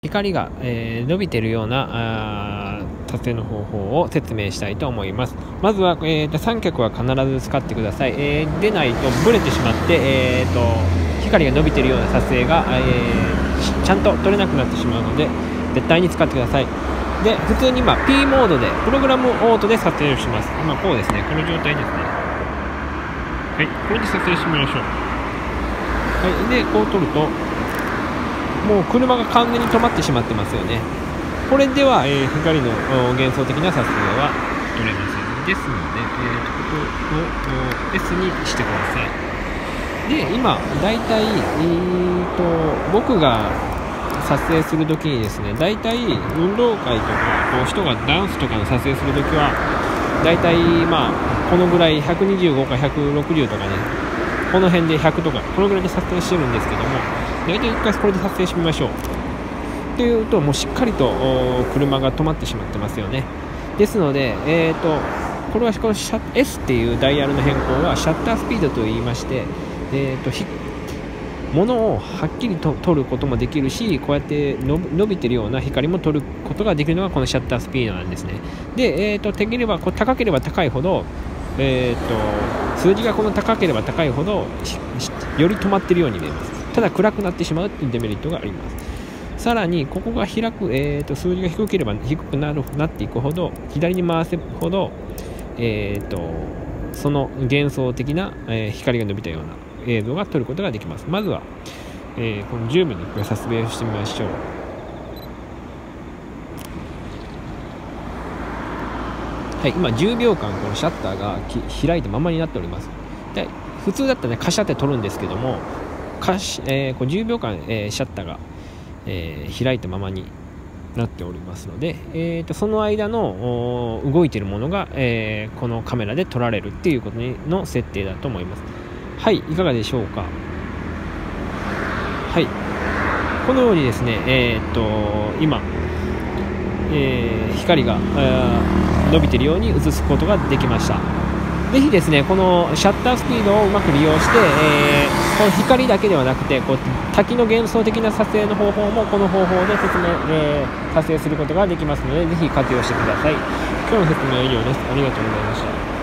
光が、伸びているような撮影の方法を説明したいと思います。まずは、三脚は必ず使ってください。でないとブレてしまって、光が伸びているような撮影が、ちゃんと撮れなくなってしまうので絶対に使ってください。で、普通に今 P モードでプログラムオートで撮影をします。今こうですね、この状態ですね。はい、これで撮影してみましょう。はい、でこう撮るともう車が完全に止まってしまってますよね。これでは、光の幻想的な撮影は撮れません。ですので、ここを S にしてください。で、今だいたい僕が撮影するときにですね、だいたい運動会とかこう人がダンスとかの撮影するときはだいたいこのぐらい125か160とかね、この辺で100とかこのぐらいで撮影してるんですけども、大体1回これで撮影してみましょう。っていうともうしっかりと車が止まってしまってますよね。ですので、これはこのS っていうダイヤルの変更はシャッタースピードといいまして、物をはっきりと撮ることもできるし、こうやって伸びてるような光も撮ることができるのがこのシャッタースピードなんですね。で、できれば高ければ高いほど、数字がこの高ければ高いほどより止まっているように見えます。ただ暗くなってしまうというデメリットがあります。さらにここが開く、数字が低ければ低くなっていくほど、左に回せるほど、その幻想的な、光が伸びたような映像が撮ることができます。まずは、この10秒にこれ撮影してみましょう。はい、今10秒間このシャッターが開いたままになっております。で、普通だったらねカシャって撮るんですけども、こう10秒間、シャッターが、開いたままになっておりますので、その間の動いているものが、このカメラで撮られるっていうことの設定だと思います。はい、いかがでしょうか。はい、このようにですね、今、光が伸びているように映すことができました。ぜひですね、このシャッタースピードをうまく利用して、この光だけではなくて滝の幻想的な撮影の方法もこの方法で撮影することができますので、ぜひ活用してください。今日の説明は以上です。ありがとうございました。